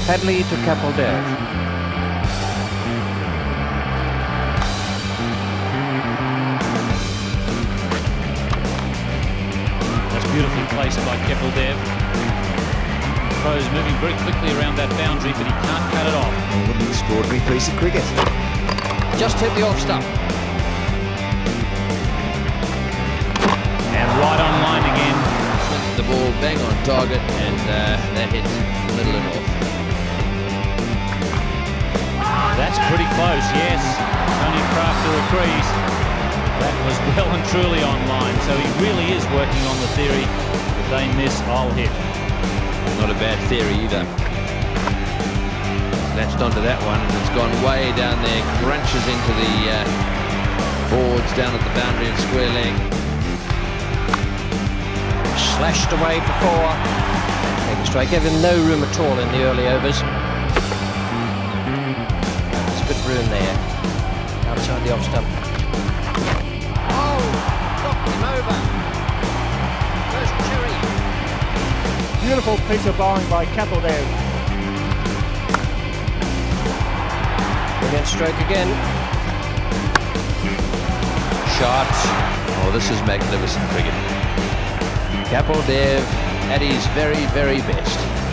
Hadley to Kapil Dev. That's beautifully placed by Kapil Dev. Throws moving very quickly around that boundary, but he can't cut it off. What an extraordinary piece of cricket. Just hit the off stump. And right on line again. The ball bang on target, and that hit middle and off. That's pretty close, yes. Tony Crafter agrees. That was well and truly on line, so he really is working on the theory that they miss, I'll hit. Not a bad theory either. Latched onto that one, and it's gone way down there, crunches into the boards down at the boundary and square leg. Slashed away for 4. Take a strike. Gave him no room at all in the early overs. There's a good room there. Outside the off stump. Oh! Knocked him over. First cherry. Beautiful piece of bowling by Kapil Dev. Brilliant stroke again. Shot. Oh, this is magnificent cricket. Kapil Dev at his very, very best.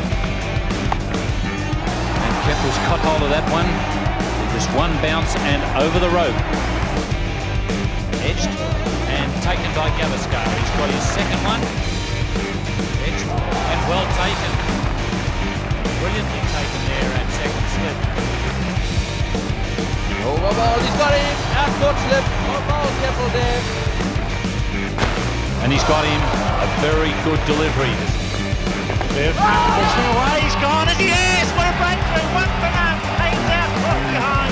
And Kapil's caught hold of that one. Just one bounce and over the rope. Edged and taken by Gavaskar. He's got his second one. Edged and well taken. Brilliantly taken there at second slip. Oh, ball, he's got him. Out foot slip. Oh, ball, Kapil Dev. And he's got him a very good delivery. Dev pushing away, he's gone, is he? Yes, what a breakthrough, 1 for none, aimed out from behind.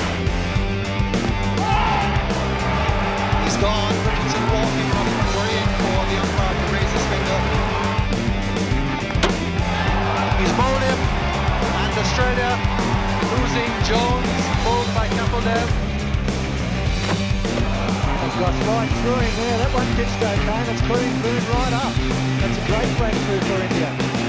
He's gone, Richardson walking from worrying for the umpire to raise his finger. He's bowled him, and Australia losing Jones, bowled by Kapil Dev. He's got right through him there, that one pitched okay, that's clean, moved right up. That's a great breakthrough for India.